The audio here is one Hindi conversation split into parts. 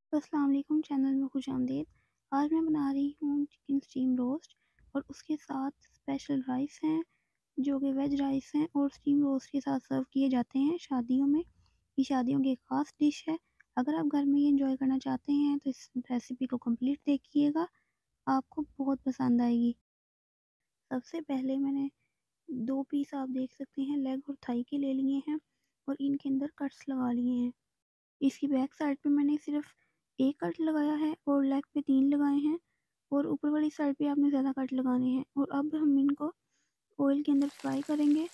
अस्सलाम वालेकुम, चैनल में खुशामदीद। आज मैं बना रही हूँ चिकन स्टीम रोस्ट और उसके साथ स्पेशल राइस हैं जो कि वेज राइस हैं और स्टीम रोस्ट के साथ सर्व किए जाते हैं शादियों में। ये शादियों की एक ख़ास डिश है। अगर आप घर में ये एंजॉय करना चाहते हैं तो इस रेसिपी को कंप्लीट देखिएगा, आपको बहुत पसंद आएगी। सबसे पहले मैंने 2 पीस आप देख सकते हैं लेग और थाई के ले लिए हैं और इनके अंदर कट्स लगा लिए हैं। इसकी बैक साइड पे मैंने सिर्फ 1 कट लगाया है और लेग पे 3 लगाए हैं और ऊपर वाली साइड पे आपने ज़्यादा कट लगाने हैं और अब हम इनको ऑयल के अंदर फ्राई करेंगे।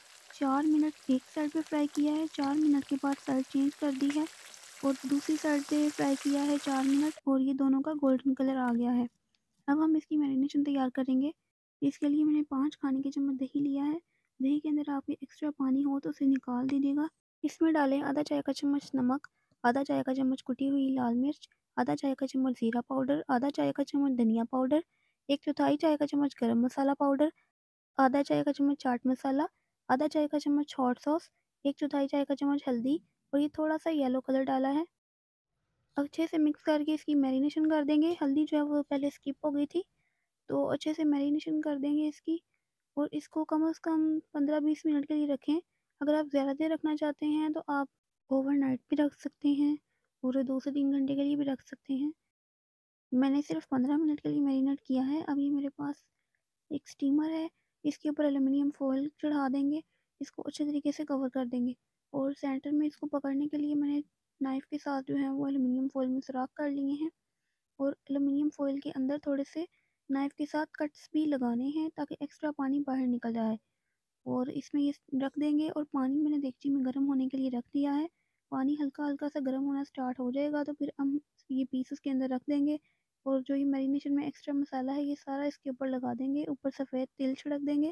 4 मिनट एक साइड पे फ्राई किया है, 4 मिनट के बाद साइड चेंज कर दी है और दूसरी साइड पे फ्राई किया है 4 मिनट और ये दोनों का गोल्डन कलर आ गया है। अब हम इसकी मैरिनेशन तैयार करेंगे। इसके लिए मैंने 5 खाने के चम्मच दही लिया है। दही के अंदर आपके एक्स्ट्रा पानी हो तो उसे निकाल दीजिएगा। इसमें डालें आधा चाय का चम्मच नमक, आधा चाय का चम्मच कुटी हुई लाल मिर्च, आधा चाय का चम्मच ज़ीरा पाउडर, आधा चाय का चम्मच धनिया पाउडर, 1/4 चाय का चम्मच गरम मसाला पाउडर, आधा चाय का चम्मच चाट मसाला, आधा चाय का चम्मच हॉट सॉस, 1/4 चाय का चम्मच हल्दी और ये थोड़ा-सा येलो कलर डाला है। अच्छे से मिक्स करके इसकी मैरिनेशन कर देंगे। हल्दी जो है वो पहले स्किप हो गई थी, तो अच्छे से मैरिनेशन कर देंगे इसकी और इसको कम से कम 15-20 मिनट के लिए रखें। अगर आप ज़्यादा देर रखना चाहते हैं तो आप ओवरनाइट भी रख सकते हैं, पूरे 2 से 3 घंटे के लिए भी रख सकते हैं। मैंने सिर्फ 15 मिनट के लिए मैरिनेट किया है। अब ये मेरे पास एक स्टीमर है, इसके ऊपर एल्युमिनियम फॉइल चढ़ा देंगे, इसको अच्छे तरीके से कवर कर देंगे और सेंटर में इसको पकड़ने के लिए मैंने नाइफ़ के साथ जो है वो एल्युमिनियम फॉइल में सुराख कर लिए हैं और एल्युमिनियम फॉइल के अंदर थोड़े से नाइफ़ के साथ कट्स भी लगाने हैं ताकि एक्स्ट्रा पानी बाहर निकल जाए। और इसमें ये रख देंगे और पानी मैंने देगची में गर्म होने के लिए रख दिया है। पानी हल्का-हल्का सा गर्म होना स्टार्ट हो जाएगा तो फिर हम ये पीस उसके अंदर रख देंगे और जो ये मैरिनेशन में एक्स्ट्रा मसाला है ये सारा इसके ऊपर लगा देंगे, ऊपर सफ़ेद तिल छिड़क देंगे।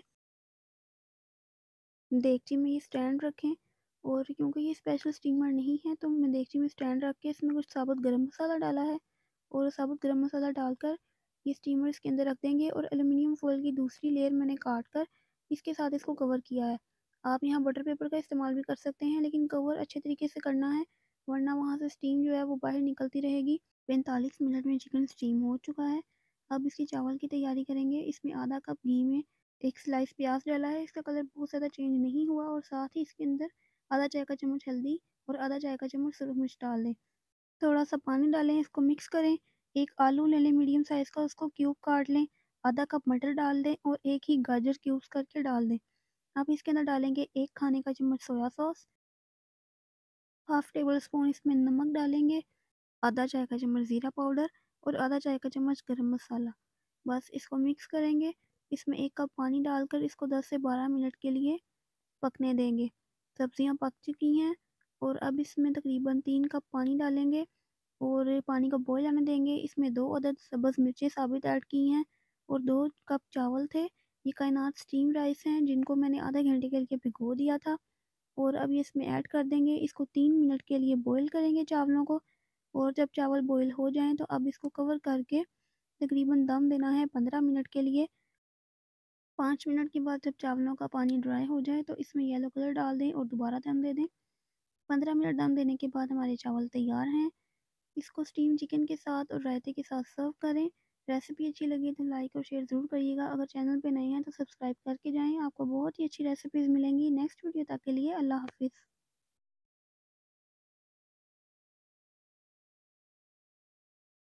देगची में ये स्टैंड रखें और क्योंकि ये स्पेशल स्टीमर नहीं है तो मैं देगची में स्टैंड रख के इसमें कुछ साबुत गरम मसाला डाला है और साबुत गरम मसाला डालकर ये स्टीमर इसके अंदर रख देंगे और एल्युमिनियम फॉइल की दूसरी लेयर मैंने काट कर इसके साथ इसको कवर किया है। आप यहाँ बटर पेपर का इस्तेमाल भी कर सकते हैं लेकिन कवर अच्छे तरीके से करना है वरना वहाँ से स्टीम जो है वो बाहर निकलती रहेगी। 45 मिनट में चिकन स्टीम हो चुका है। अब इसकी चावल की तैयारी करेंगे। इसमें आधा कप घी में एक स्लाइस प्याज डाला है, इसका कलर बहुत ज़्यादा चेंज नहीं हुआ और साथ ही इसके अंदर आधा चाय का चम्मच हल्दी और आधा चाय का चम्मच सूरज मिर्च डाल दें। थोड़ा सा पानी डालें, इसको मिक्स करें। एक आलू ले लें मीडियम साइज़ का, उसको क्यूब काट लें। आधा कप मटर डाल दें और एक ही गाजर क्यूब्स करके डाल दें। अब इसके अंदर डालेंगे 1 खाने का चम्मच soya sauce, half tablespoon इसमें नमक डालेंगे, आधा चाय का चम्मच ज़ीरा पाउडर और आधा चाय का चम्मच गरम मसाला। बस इसको मिक्स करेंगे। इसमें 1 कप पानी डालकर इसको 10 से 12 मिनट के लिए पकने देंगे। सब्जियां पक चुकी हैं और अब इसमें तकरीबन 3 कप पानी डालेंगे और पानी को बॉयल आने देंगे। इसमें 2 अदद सब्ज़ मिर्चें साबित ऐड की हैं और 2 कप चावल थे। ये कायनात स्टीम राइस हैं जिनको मैंने आधे घंटे के लिए भिगो दिया था और अब ये इसमें ऐड कर देंगे। इसको 3 मिनट के लिए बॉयल करेंगे चावलों को और जब चावल बॉयल हो जाएँ तो अब इसको कवर करके तकरीबन दम देना है 15 मिनट के लिए। 5 मिनट के बाद जब चावलों का पानी ड्राई हो जाए तो इसमें येलो कलर डाल दें और दोबारा दम दे दें। 15 मिनट दम देने के बाद हमारे चावल तैयार हैं। इसको स्टीम चिकन के साथ और रायते के साथ सर्व करें। रेसिपी अच्छी लगी तो लाइक और शेयर ज़रूर करिएगा। अगर चैनल पे नए हैं तो सब्सक्राइब करके जाएँ, आपको बहुत ही अच्छी रेसिपीज़ मिलेंगी। नेक्स्ट वीडियो तक के लिए अल्लाह हाफ़िज़।